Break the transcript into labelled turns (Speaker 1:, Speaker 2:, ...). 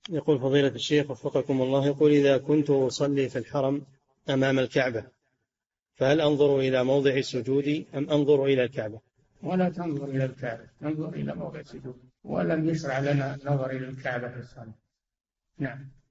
Speaker 1: يقول فضيلة الشيخ وفقكم الله، يقول إذا كنت أصلي في الحرم أمام الكعبة فهل أنظر إلى موضع السجود أم أنظر إلى الكعبة؟
Speaker 2: ولا تنظر إلى الكعبة، تنظر إلى موضع السجود، ولم يشرع لنا النظر إلى الكعبة في الصلاة. نعم.